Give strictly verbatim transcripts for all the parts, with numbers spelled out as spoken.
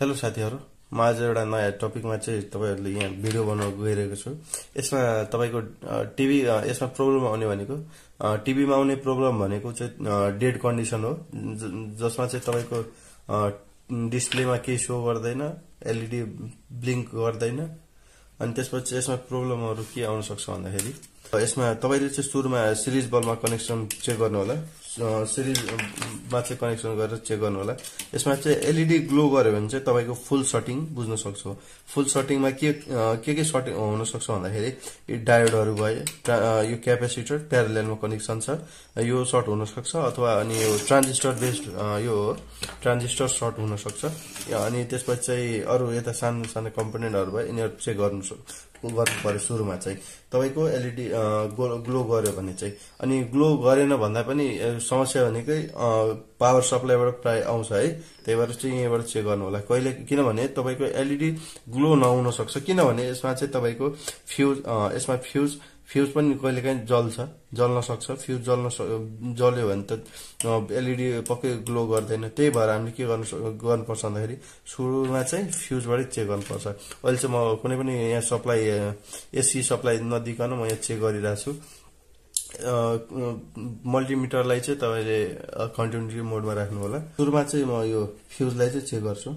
Hello साथीहरु, म आज एउटा नयाँ टपिकमा चाहिँ तपाईहरुले यहाँ भिडियो बनाउन गइरहेको छु। यसमा तपाईको टिभी यसमा प्रब्लम आउने भनेको टिभीमा आउने प्रब्लम भनेको चाहिँ डेड कन्डिसन हो, जसमा चाहिँ तपाईको डिस्प्लेमा केही शो गर्दैन, एलईडी ब्लिंक गर्दैन। अनि त्यसपछि यसमा प्रब्लमहरु के आउन सक्छ भन्दाखेरि यसमा तपाईले चाहिँ सुरुमा सिरिज बल्बमा कनेक्सन चेक गर्नु होला। सिरिज मा चाहिँ कनेक्सन गरेर चेक गर्नु होला। यसमा चाहिँ एलईडी ग्लो गर्यो भने चाहिँ तपाईको फुल सेटिङ बुझ्न सक्छौ। फुल सेटिङमा के के के सेटिङ हुन सक्छ भन्दाखेरि यो डायोडहरु भयो, यो क्यापेसिटर प्यारेललमा कनेक्सन छ, यो सर्ट हुन सक्छ, अथवा अनि यो ट्रान्जिस्टर बेस्ड यो ट्रान्जिस्टर सर्ट हुन सक्छ। अनि त्यसपछि चाहिँ अरु यता सानो सानो कम्पोनेन्टहरु भयो, यिनीहरु चेक गर्नु गर्नु पर्यो। सुरुमा चाहिँ तपाईको एलईडी ग्लो गर्यो भने चाहिँ, अनि ग्लो गरेन भन्दा पनि समस्या भनेकै पावर सप्लाईबाट प्राय आउँछ है। त्यही भएर चाहिँ यहाँबाट चेक गर्नु होला कहिले, किनभने तपाईको एलईडी ग्लो नहुन सक्छ, किनभने यसमा चाहिँ तपाईको फ्यूज यसमा फ्यूज फ्यूज पनि कहिलेकाहीँ जल्छ जल्न सक्छ। फ्यूज जल्न जल्यो भने त एलईडी पक्कै ग्लो गर्दैन। त्यही भएर हामीले के गर्नु गर्नुपर्छ भन्दाखेरि सुरुमा चाहिँ फ्यूजबाटै चेक गर्नुपर्छ। अहिले चाहिँ म कुनै पनि यहाँ सप्लाई एसी सप्लाई नदिकन म यहाँ चेक गरिरहेछु। मल्टिमिटरलाई चाहिँ तपाईले कन्टिन्युटी मोडमा राख्नु होला। सुरुमा चाहिँ म यो फ्यूजलाई चाहिँ चेक गर्छु।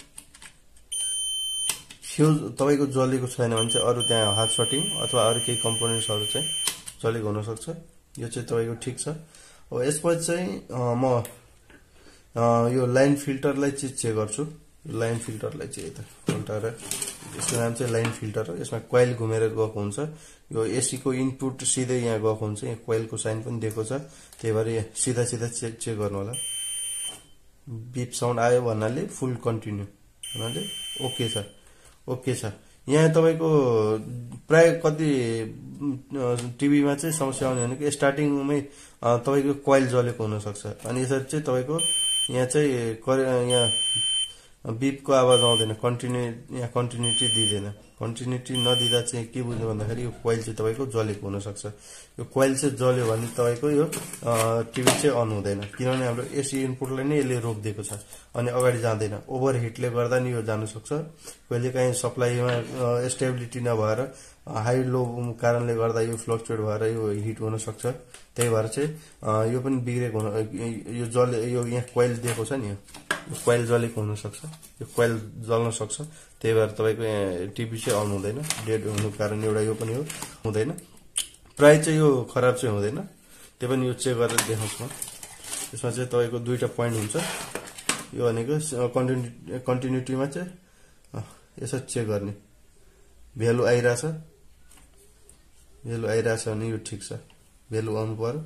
फ्यूज तपाईको जलेको छैन भने चाहिँ अरु त्यहाँ हाफ सेटिङ अथवा अरु केही कम्पोनेन्ट्सहरु चाहिँ जलेको हुन सक्छ। यो चाहिँ तपाईको ठीक छ। अब यसपछि चाहिँ म यो लाइन फिल्टरलाई चाहिँ चेक गर्छु। लाइन फिल्टरलाई चाहिँ यता उल्टाएर, यसको नाम चाहिँ लाइन फिल्टर हो। यसमा कोइल घुमेर गएको हुन्छ। यो एसी को इनपुट सिधै यहाँ गएको हुन्छ। यहाँ कोइलको साइन पनि दिएको छ। त्यही भएर सिधा सिधा चेक चेक गर्नु होला। बिप साउन्ड आयो भन्नाले फुल कन्टिन्यू भन्नाले ओके छ ओके छ। यहाँ तपाईको प्राय कति टिभीमा चाहिँ समस्या आउने भनेको स्टार्टिङमै तपाईको कोइल जलेको हुन सक्छ। अनि यसरी चाहिँ तपाईको यहाँ चाहिँ यहाँ बिपको आवाज आउँदैन, कन्टिन्यू यहाँ कन्टिन्युटी दिदैन। कन्टिन्युटी नदिदा चाहिँ के बुझ्नु भन्दाखेरि यो कोइल चाहिँ तपाईको जलेको हुन सक्छ। यो कोइल चाहिँ जल्यो भने तपाईको यो टिभी चाहिँ अन हुँदैन, किनभने हाम्रो एसी इनपुटलाई नै यसले रोकिदिएको छ अनि अगाडि जाँदैन। ओभरहिटले गर्दा नि यो जान सक्छ। कहिलेकाहीँ सप्लाईमा स्टेबिलिटी नभएर हाई लो कारणले गर्दा यो फ्लक्चुएट भएर यो हिट हुन सक्छ। त्यही भएर चाहिँ यो पनि बिग्रेको हुन यो जले यो यहाँ कोइल दिएको छ नि, यो कोइल जलेको हुन सक्छ। यो कोइल जल्न सक्छ। त्यही भएर तपाईको यहाँ टिभी चाहिँ अन हुँदैन। डेड हुनुको कारण एउटा यो पनि हो, हुँदैन। प्राय चाहिँ यो खराब चाहिँ हुँदैन। त्यो पनि यो चेक गरेर देखाउँछु म। यसमा चाहिँ तपाईको दुईटा पोइन्ट हुन्छ। यो भनेको कन्टिन्युटी कन्टिन्युटीमा चाहिँ यसो चेक गर्ने। भ्यालु आइराछ, भ्यालु आइराछ भने यो ठीक छ, भ्यालु आउनु पर्यो।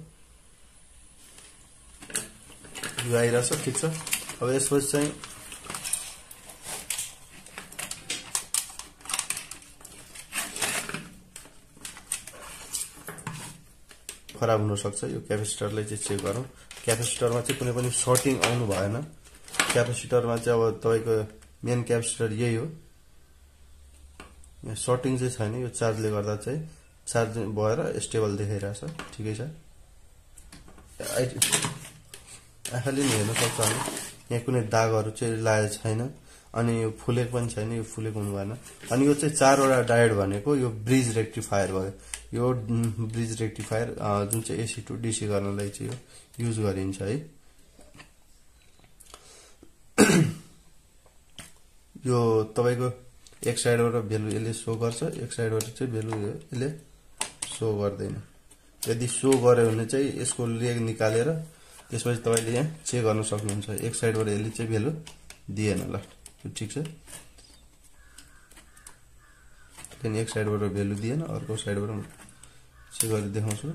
यो आइराछ, ठीक छ। अब यसपछि चाहिँ खराब हुन सक्छ। यो क्यापेसिटरलाई चाहिँ चेक गरौँ। क्यापेसिटरमा चाहिँ कुनै पनि सर्टिङ आउनु भएन। क्यापेसिटरमा चाहिँ अब तपाईको मेन क्यापेसिटर यही हो। यहाँ सर्टिङ चाहिँ छैन। यो चार्जले गर्दा चाहिँ चार्ज भएर स्टेबल देखाइराछ, ठिकै छ। आँखाले नि हेर्न सक्छ हामी, यहाँ कुनै दागहरु चाहिँ लागेको छैन। अनि यो फुलेको पनि छैन, यो फुलेको हुनु भएन। अनि यो चाहिँ चारवटा डायोड भनेको यो ब्रिज रेक्टिफायर भयो। यो ब्रिज रेक्टिफायर जुन चाहिँ एसी टु डीसी गर्नलाई चाहिँ यो युज गरिन्छ है। यो तपाईको एक साइडबाट भ्यालु यसले शो गर्छ, एक साइडबाट चाहिँ भ्यालु यसले शो गर्दैन। यदि शो गर्यो भने चाहिँ यसको लेग निकालेर त्यसपछि तपाईले यहाँ चेक गर्न सक्नुहुन्छ। एक साइडबाट यसले चाहिँ भ्यालु दिएन, ल यो ठीक छ। त्यही एक साइडबाट भ्यालु दिएन, अर्को साइडबाट चेक गरेर देखाउँछु।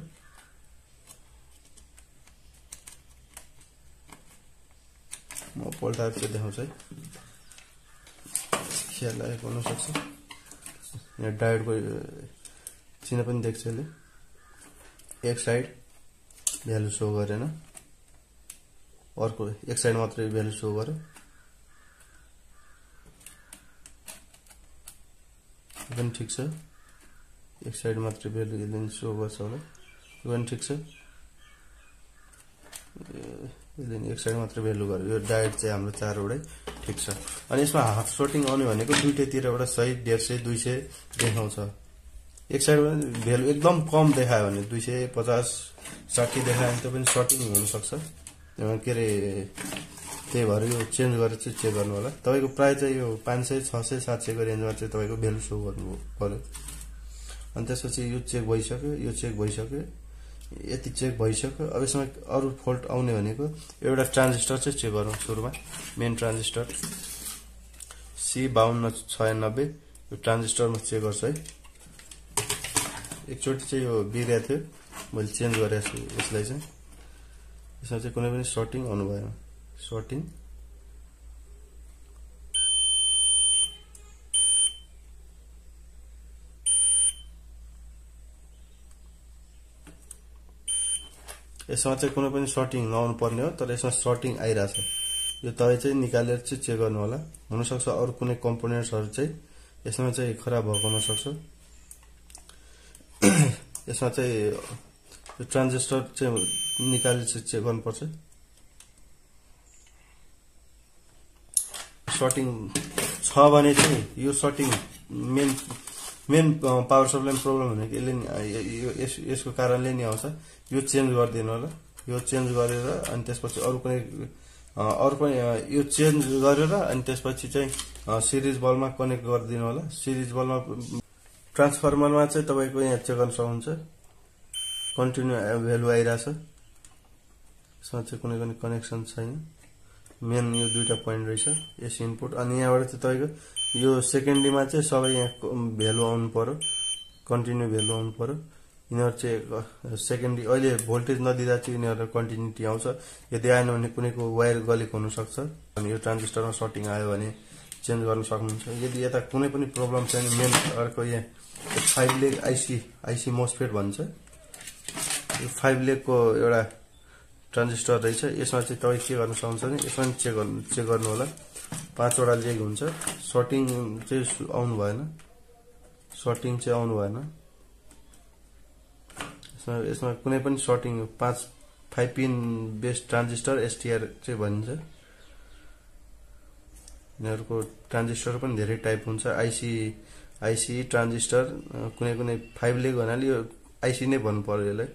म पल्टाएर चाहिँ देखाउँछु है। ख्याल लागेको हुन सक्छ। यहाँ डायोडको चिन्ह पनि देख्छ यसले। एक साइड भ्यालु शो गरेन, अर्को एक साइड मात्रै भ्यालु शो गर्यो। यो पनि ठीक छ। एक साइड मात्रै भ्यालु यसले शो गर्छ होला, यो पनि ठीक छ। यसले नि एक साइड मात्र भ्यालु गर्यो यो डायोड चाहिँ हाम्रो चारवटै ठिक छ अनि यसमा हाफ सर्टिङ आउने भनेको दुईटैतिरबाट सय डेढ सय दुई सय देखाउँछ एक साइडबाट भ्यालु एकदम कम देखायो भने दुई सय पचास साठी देखायो भने त्यो पनि सर्टिङ हुन सक्छ के अरे त्यही भएर यो चेन्ज गरेर चाहिँ चेक गर्नु होला तपाईको प्राइस चाहिँ यो पाँच सय छ सय सात सय को रेन्जमा चाहिँ तपाईको भ्यालु सो गर्नु पर्यो अनि त्यसपछि यो चेक भइसक्यो यो चेक भइसक्यो यति चेक भइसक्यो अब यसमा अरु फल्ट आउने भनेको एउटा ट्रान्जिस्टर चाहिँ चेक गरौँ सुरुमा मेन ट्रान्जिस्टर सी बाउन्न छयानब्बे यो ट्रान्जिस्टरमा चेक गर्छ है एकचोटी चाहिँ यो बिग्रेको थियो मैले चेन्ज गरेको छु यसलाई चाहिँ यसमा चाहिँ कुनै पनि सर्टिङ आउनु भएन सर्टिङ यसमा चाहिँ कुनै पनि सर्टिङ नआउनु पर्ने हो तर यसमा सर्टिङ आइराछ यो तपाई चाहिँ निकालेर चाहिँ चेक गर्नु होला हुन सक्छ अरु कुनै कम्पोनेन्ट्सहरु चाहिँ यसमा चाहिँ खराब भएको हुन सक्छ यसमा चाहिँ यो ट्रान्जिस्टर चाहिँ निकालेर चाहिँ चेक गर्नुपर्छ सर्टिङ छ भने चाहिँ यो shorting main main power supply problem भनेको यसले यो यसको कारणले नि आउँछ यो चेन्ज गर्दिनु होला यो चेन्ज गरेर अनि त्यसपछि अरु कुनै अरु पनि यो चेन्ज गरेर अनि त्यसपछि चाहिँ सिरिज बलमा कनेक्ट गर्दिनु होला सिरिज बलमा ट्रान्सफर्मरमा चाहिँ तपाईको यहाँ चेक गर्न सक्नुहुन्छ कन्टिन्यु भ्यालु आइराछ यसमा चाहिँ कुनै पनि कनेक्सन छैन मेन यो दुईटा पोइन्ट रहेछ एसी इनपुट अनि यहाँबाट चाहिँ तपाईको यो सेकेन्डरीमा चाहिँ सबै यहाँ भ्यालु आउनु पर्यो कन्टिन्यु भ्यालु आउनु पर्यो यिनीहरु चाहिँ सेकेन्डरी अहिले भोल्टेज नदिदा चाहिँ यिनीहरु कन्टिन्युटी आउँछ यदि आएन भने कुनैको वायर गलेको हुन सक्छ अनि यो ट्रान्जिस्टरमा सर्टिङ आयो भने चेन्ज गर्न सक्नुहुन्छ यदि यता कुनै पनि प्रब्लम छैन मेन अर्को यहाँ फाइभ लेग आइसी आइसी मोसफेट भन्छ यो फाइभ लेग को एउटा ट्रान्जिस्टर रहेछ यसमा चाहिँ तपाई के गर्न सक्नुहुन्छ भने यसमा चेक गर्नु चेक गर्नु होला पाँचवटा लेग हुन्छ सर्टिङ चाहिँ आउनु भएन सर्टिङ चाहिँ आउनु भएन यसमा यसमा कुनै पनि सर्टिङ पाँच five pin base transistor STR चाहिँ भनिन्छ यिनीहरुको ट्रान्जिस्टर पनि धेरै टाइप हुन्छ आइसी आइसी ट्रान्जिस्टर कुनै कुनै फाइभ लेग भन्नाले यो आइसी नै भन्नु पर्यो यसलाई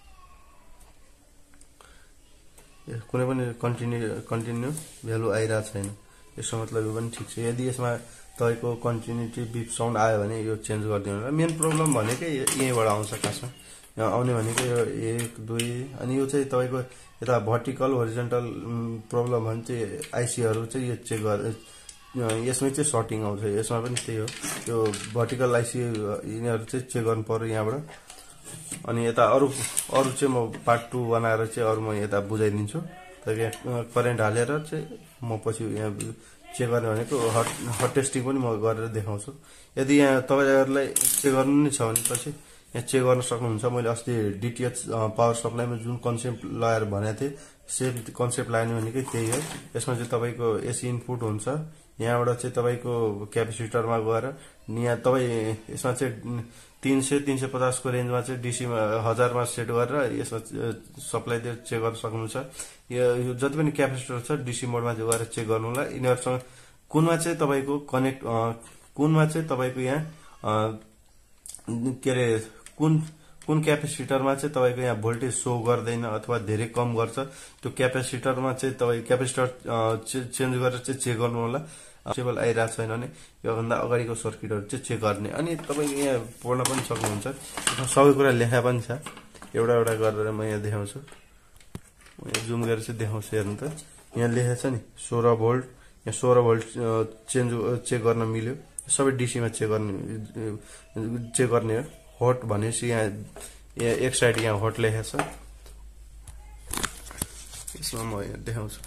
कुनै पनि कन्टिन्यु कन्टिन्यु भ्यालु आइरा छैन यसको मतलब यो पनि ठीक छ यदि यसमा तपाईको कन्टिन्युटी बिप साउन्ड आयो भने यो चेन्ज गरिदिनु होला मेन प्रब्लम भनेकै यहीबाट आउँछ खासमा यहाँ आउने भनेको यो एक दुई अनि यो चाहिँ तपाईको यता भर्टिकल होरिजन्टल प्रब्लम भने चाहिँ आइसी हरु चाहिँ यो चेक गर यसमै चाहिँ सर्टिङ आउँछ यसमा पनि त्यही हो यो भर्टिकल आइसी यिनीहरु चाहिँ चेक गर्नु पर्यो यहाँबाट अनि यता अरु अरु चाहिँ म पार्ट टू बनाएर चाहिँ अरु म यता बुझाइदिन्छु तर यहाँ करेन्ट हालेर चाहिँ म पछि यहाँ चेक गर्ने भनेको हट हट टेस्टिङ पनि म गरेर देखाउँछु यदि यहाँ तपाईहरुलाई चेक गर्नु नै छ भने पछि यहाँ चेक गर्न सक्नुहुन्छ मैले अस्ति डीटीएच पावर सप्लाईमा जुन कन्सेप्ट लगाएर भनेको थिए सेम कन्सेप्ट लाने भनेकै त्यही हो यसमा चाहिँ तपाईको एसी इनपुट हुन्छ यहाँबाट चाहिँ तपाईको क्यापेसिटरमा गएर यहाँ तपाई यसमा चाहिँ तीन सय तीन सय पचास को रेन्जमा चाहिँ डीसी मा हजार मा सेट गरेर यसमा सप्लाई दिएर चेक गर्न सक्नुहुन्छ यो जति पनि क्यापेसिटर छ डीसी मोडमा चाहिँ गएर चेक गर्नु होला यिनीहरुसँग कुनमा चाहिँ तपाईको कनेक्ट कुनमा चाहिँ तपाईको यहाँ के रे कुन कुन क्यापेसिटरमा चाहिँ तपाईको यहाँ भोल्टेज शो गर्दैन अथवा धेरै कम गर्छ त्यो क्यापेसिटरमा चाहिँ तपाई क्यापेसिटर चेन्ज गरेर चाहिँ चेक गर्नु होला स्टेबल आइराछ छैन भने यो भन्दा अगाडिको सर्किटहरु चाहिँ चेक गर्ने अनि तपाई यहाँ पढ्न पनि सक्नुहुन्छ सबै कुरा लेखा पनि छ एउटा एउटा गरेर म यहाँ देखाउँछु म यहाँ जुम गरेर चाहिँ देखाउँछु हेर्नु त यहाँ लेखेको छ नि सोह्र भोल्ट यहाँ सोह्र भोल्ट चेन्ज चेक गर्न मिल्यो सबै डीसी मा चेक गर्ने चेक गर्ने हो हट भनेपछि यहाँ यहाँ एक साइड यहाँ हट लेखेको छ यसमा म यहाँ देखाउँछु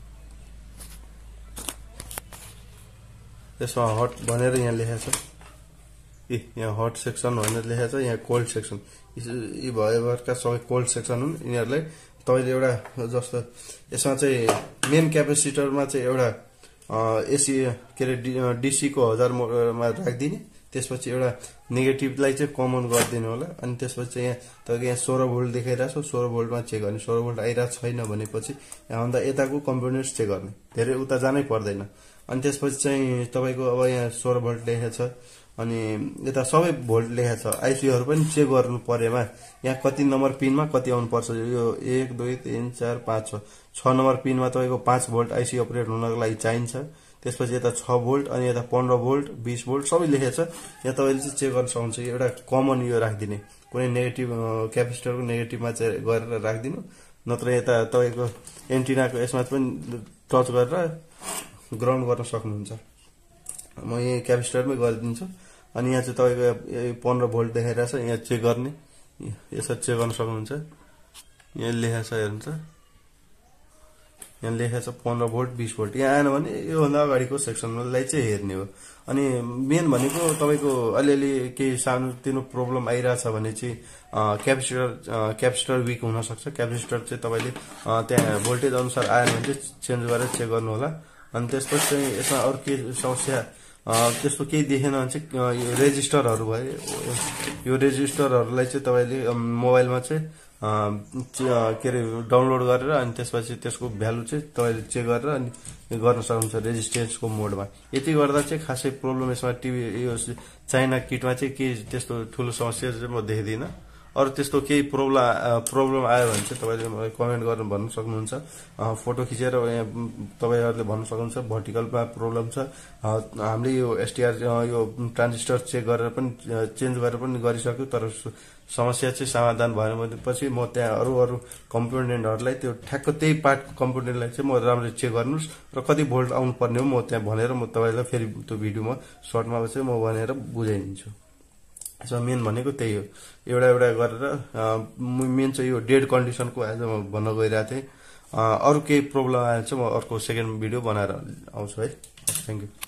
यसमा हट भनेर यहाँ लेखेको छ ए यहाँ हट सेक्सन भनेर लेखेको छ यहाँ कोल्ड सेक्सन यी भएका सबै कोल्ड सेक्सन हुन् यिनीहरुलाई तपाईले एउटा जस्तो यसमा चाहिँ मेन क्यापेसिटरमा चाहिँ एउटा एसी के रे डीसी को हजार मा राख्दिने त्यसपछि एउटा नेगेटिभलाई चाहिँ कमन गरिदिनु होला। अनि त्यसपछि यहाँ तपाईँको यहाँ सोह्र भोल्ट देखाइरहेको छ, सोह्र भोल्टमा चेक गर्ने, सोह्र भोल्ट आइरहेको छैन भनेपछि यहाँभन्दा यताको कम्पोनेन्ट्स चेक गर्ने, धेरै उता जानै पर्दैन। अनि त्यसपछि चाहिँ तपाईँको अब यहाँ सोह्र भोल्ट लेखेको छ अनि यता सबै भोल्ट लेखेको छ। आइसीहरू पनि चेक गर्नु परेमा यहाँ कति नम्बर पिनमा कति आउनुपर्छ, यो एक दुई तिन चार पाँच छ छ नम्बर पिनमा तपाईँको पाँच भोल्ट आइसी अपरेट हुनको लागि चाहिन्छ। त्यसपछि यता छ भोल्ट अनि यता पन्ध्र भोल्ट बिस भोल्ट सबै लेखेको छ। यहाँ तपाईँले चाहिँ चेक गर्न सक्नुहुन्छ। एउटा कमन यो राखिदिने, कुनै नेगेटिभ क्यापेसिटरको नेगेटिभमा चाहिँ गरेर राखिदिनु, नत्र यता तपाईँको एन्टिनाको यसमा पनि टच गरेर ग्राउन्ड गर्न सक्नुहुन्छ। म यही क्यापेसिटरमै गरिदिन्छु। अनि यहाँ चाहिँ तपाईँको पन्ध्र भोल्ट देखाइरहेको छ, यहाँ चेक गर्ने, यसरी चेक गर्न सक्नुहुन्छ। यहाँ लेखेको छ हेर्नुहुन्छ, यहाँ लेखेको छ पन्ध्र भोल्ट बिस भोल्ट। यहाँ आएन भने योभन्दा अगाडिको सेक्सनलाई चाहिँ हेर्ने हो। अनि मेन भनेको तपाईँको अलिअलि केही सानोतिनो प्रब्लम आइरहेछ भने चाहिँ क्यापेसिटर क्यापेसिटर विक हुनसक्छ। क्यापेसिटर चाहिँ तपाईँले त्यहाँ भोल्टेज अनुसार आएन भने चाहिँ चेन्ज गरेर चेक गर्नु होला। अनि त्यसपछि चाहिँ यसमा अरू के समस्या त्यस्तो केही देखेन भने चाहिँ यो रेजिस्टरहरू भयो, यो रेजिस्टरहरूलाई चाहिँ तपाईँले मोबाइलमा चाहिँ के अरे डाउनलोड गरेर अनि त्यसपछि त्यसको भ्यालु चाहिँ तपाईँले चेक गरेर अनि गर्न सक्नुहुन्छ रेजिस्टेन्सको मोडमा। यति गर्दा चाहिँ खासै प्रब्लम यसमा टिभी यो चाइना किटमा चाहिँ केही त्यस्तो ठुलो समस्या चाहिँ म देख्दिनँ। अरू त्यस्तो केही प्रब्लम प्रब्लम आयो भने चाहिँ तपाईँले मलाई कमेन्ट गरेर भन्न सक्नुहुन्छ, फोटो खिचेर यहाँ तपाईँहरूले भन्न सक्नुहुन्छ भर्टिकलमा प्रब्लम छ। हामीले यो एसटिआर यो ट्रान्जिस्टर चेक गरेर पनि चेन्ज गरेर पनि गरिसक्यो, तर समस्या चाहिँ समाधान भएन भनेपछि म त्यहाँ अरू अरू कम्पोनेन्टहरूलाई त्यो ठ्याक्क त्यही पार्ट कम्पोनेन्टलाई चाहिँ म राम्ररी चेक गर्नुहोस् र कति भोल्ट आउनु पर्ने हो म त्यहाँ भनेर म तपाईँलाई फेरि त्यो भिडियोमा सर्टमा चाहिँ म भनेर बुझाइदिन्छु। सो मेन भनेको त्यही हो, एउटा एउटा गरेर मेन चाहिँ यो डेड कन्डिसनको आज म भन्न गइरहेको थिएँ। अरू केही प्रब्लम आयो चाहिँ म अर्को सेकेन्ड भिडियो बनाएर आउँछु है। Thank you.